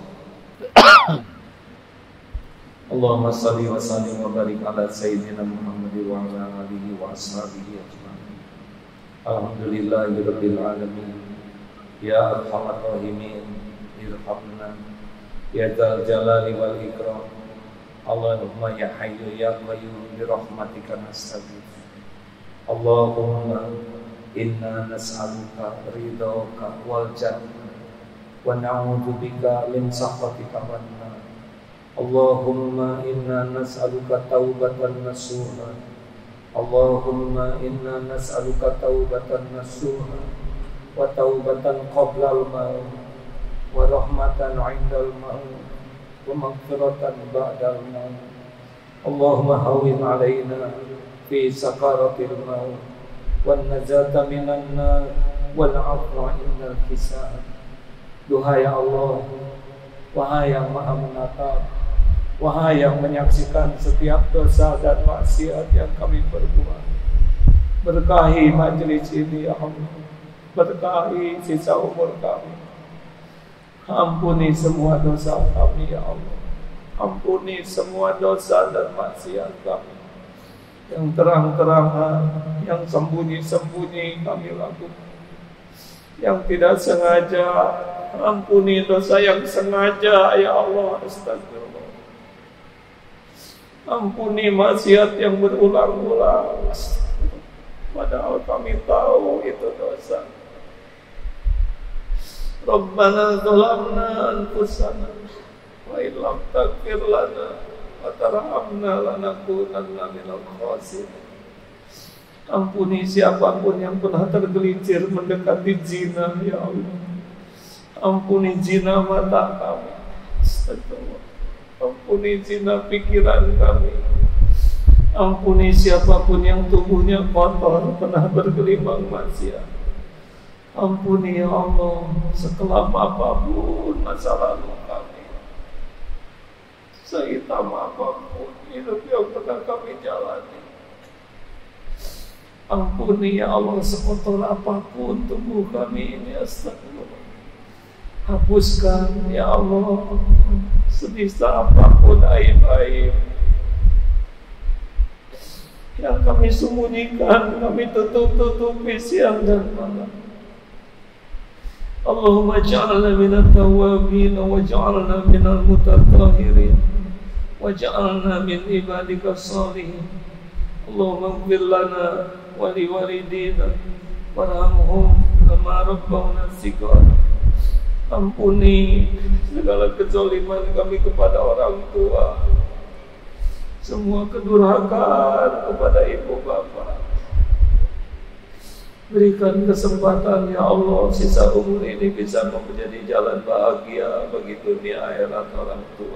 Allahumma salli wa sallim wa barik ala sayyidina Muhammad wa ala alihi wa ashabihi ajma'in. Alhamdulillahirabbil alamin. Ya arhamar rahimin, irhamna ya dzal jalali wal ikram. Allahumma ya hayyu ya qayyum bi rahmatika nastaghfir. Allahumma inna nas'aluka ridhaka wal jannah wa na'udzu bika min sakhatika wan nar. Allahumma inna nas'aluka taubatan nasuha. Allahumma inna nas'aluka taubatan nasuha wa taubatan qablal maut wa rahmatan 'indal maut wa maghfiratan ba'dal maut. Allahumma hawwin 'alaina fi sakaratil maut wan najata minan nar wal 'afwa 'indal hisab. Duhai Allah, wahai yang Maha Menatap, Wahai yang menyaksikan setiap dosa dan maksiat yang kami perbuat, berkahi majelis ini ya Allah, berkahi sisa umur kami, ampuni semua dosa kami ya Allah, ampuni semua dosa dan maksiat kami, yang terang-terangan, yang sembunyi-sembunyi kami lakukan, yang tidak sengaja, ampuni dosa yang sengaja ya Allah, astagfirullah. Ampuni maksiat yang berulang-ulang, padahal kami tahu itu dosa. Rabbana zalamna anfusana wa illam taghfir lana wa tarhamna lanakunanna minal khasirin. Ampuni siapapun yang pernah tergelincir mendekati zina ya Allah. Ampuni zina mata kami, astagfirullah. Ampuni zina pikiran kami. Ampuni siapapun yang tubuhnya kotor pernah bergelimang maksiat. Ampuni ya Allah sekelam apapun masa lalu kami, sehitam apapun hidup yang pernah kami jalani. Ampuni ya Allah sekotor apapun tubuh kami ini, astagfirullah. Hapuskan ya Allah sebisa apapun aib-aib yang kami sembunyikan, kami tutup-tutupi siang dan malam. Allahumma ja'alna minat tawabin wa ja'alna minal mutatahhirin wa ja'alna min ibadika salihin. Allahumma ighfir lana wa liwalidina warhamhum kama rabbawna shighara. Ampuni segala kezaliman kami kepada orang tua, semua kedurhakaan kepada ibu bapa. Berikan kesempatan ya Allah sisa umur ini bisa menjadi jalan bahagia bagi dunia akhirat orang tua.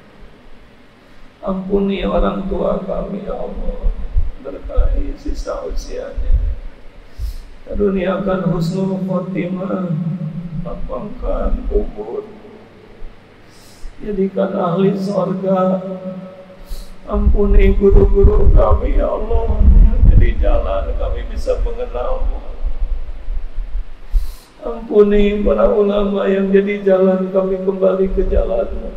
Ampuni orang tua kami ya Allah, berkahi sisa usianya. Karuniakan husnul khotimah, lapangkan kubur, jadikan ahli surga. Ampuni guru-guru kami ya Allah, jadi jalan kami bisa mengenalmu. Ampuni para ulama yang jadi jalan kami kembali ke jalanmu.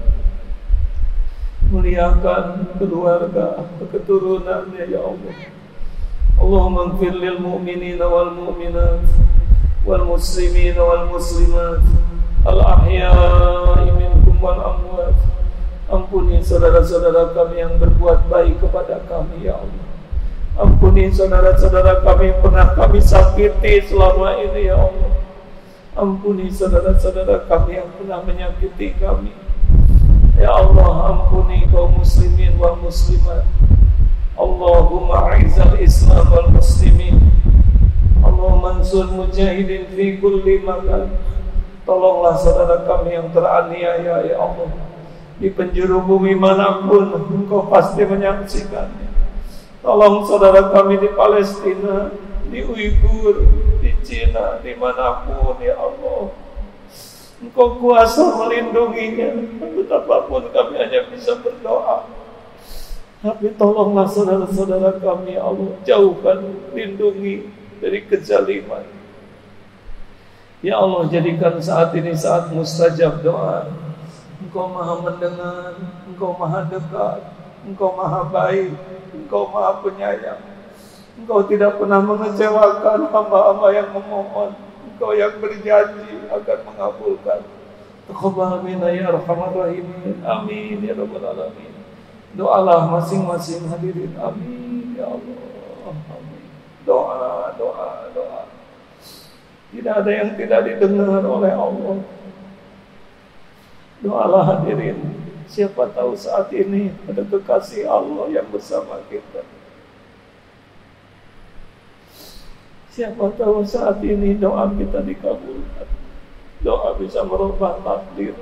Muliakan keluarga, keturunannya ya Allah. Allahumma ighfir lil mu'minina wal mu'minat wal muslimina wal muslimat al ahya'i minhum wal amwat. Ampuni saudara-saudara kami yang berbuat baik kepada kami ya Allah. Ampuni saudara-saudara kami yang pernah kami sakiti selama ini ya Allah. Ampuni saudara-saudara kami yang pernah menyakiti kami ya Allah. Ampuni kaum muslimin wal muslimat. Allahumma a'izzal Islam wal muslimin. Allahumma ansur mujahidin fi kulli makan. Tolonglah saudara kami yang teraniaya ya Allah, di penjuru bumi manapun Engkau pasti menyaksikannya. Tolong saudara kami di Palestina, di Uighur, di Cina, dimanapun ya Allah. Engkau kuasa melindunginya. Betapapun kami hanya bisa berdoa. Tapi tolonglah saudara-saudara kami ya Allah, jauhkan, lindungi dari kezaliman. Ya Allah, jadikan saat ini saat mustajab doa. Engkau maha mendengar, Engkau maha dekat, Engkau maha baik, Engkau maha penyayang. Engkau tidak pernah mengecewakan hamba-hamba yang memohon. Engkau yang berjanji akan mengabulkan. Taqabbal minna ya arhamar rahimin. Amin ya rabbal alamin. Doalah masing-masing hadirin. Amin ya Allah. Amin. Doa, doa, doa. Tidak ada yang tidak didengar oleh Allah. Doalah hadirin. Siapa tahu saat ini ada kekasih Allah yang bersama kita. Siapa tahu saat ini doa kita dikabulkan. Doa bisa merubah takdir.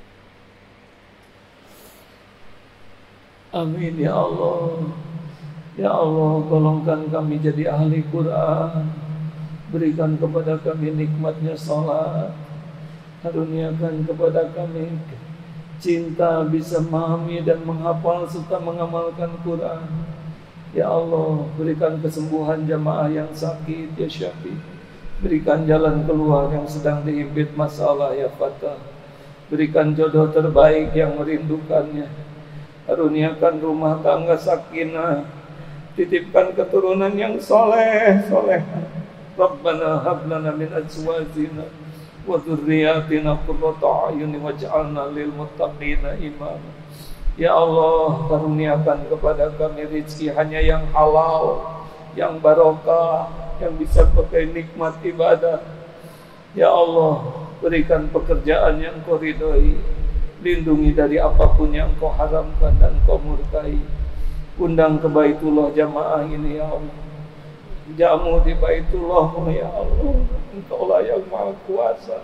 Amin ya Allah. Ya Allah, golongkan kami jadi ahli Quran. Berikan kepada kami nikmatnya salat. Karuniakan kepada kami cinta bisa memahami dan menghafal serta mengamalkan Quran. Ya Allah, berikan kesembuhan jamaah yang sakit ya Syafi. Berikan jalan keluar yang sedang dihimpit masalah ya Fatah. Berikan jodoh terbaik yang merindukannya. Karuniakan rumah tangga sakinah. Titipkan keturunan yang soleh, soleh. Rabbana hab lana min azwajina wa dzurriyyatina qurrata a'yun waj'alna lil muttaqina imama. Ya Allah, karuniakan kepada kami rezeki hanya yang halal, yang barokah, yang bisa pakai nikmat ibadah. Ya Allah, berikan pekerjaan yang Kau ridhoi, lindungi dari apapun yang Kau haramkan dan Kau murkai. Undang ke Baitullah jamaah ini ya Allah. Jamu di Baitullah ya Allah. Engkau lah yang maha kuasa.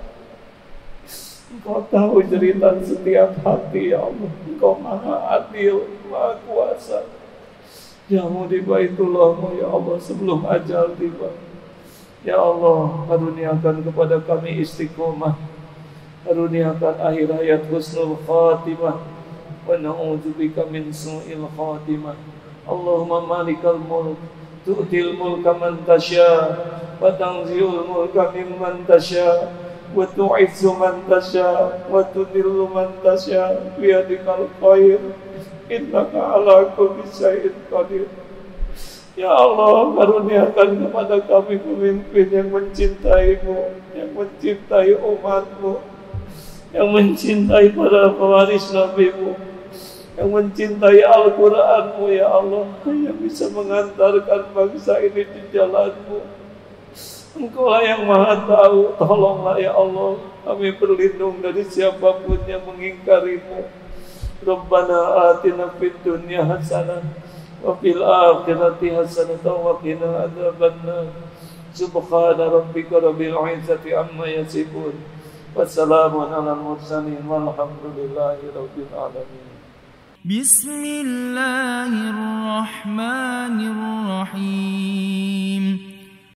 Engkau tahu jeritan setiap hati ya Allah. Engkau maha adil, maha kuasa. Jamu di Baitullah ya Allah sebelum ajal tiba. Ya Allah, karuniakan kepada kami istiqomah. Karuniakan akhir hayat husnul khatimah. Wa na'udzubika min su'il khatimah. Allahumma malikal mulk tu'til mulka man tasha wa tanzi'ul mulka mimman tasha wa tu'izzu man tasha wa tudhillu man tasha biyadikal khair innaka ala kulli syai'in qadir. Ya Allah, karuniakan kepada kami pemimpin yang mencintai-Mu, yang mencintai umat-Mu, yang mencintai para pewaris Nabi-Mu, yang mencintai Al-Quran-Mu ya Allah, yang bisa mengantarkan bangsa ini di jalan-Mu. Engkau lah yang maha tahu. Tolonglah ya Allah, kami berlindung dari siapapun yang mengingkari-Mu. Rabbana atina fid dunya hasanah wa fil akhirati hasanah wa qina adzabannar. Subhana rabbika rabbil izzati amma yasifun. Wassalamun alal mursalin walhamdulillahi rabbil alamin. Bismillahirrahmanirrahim.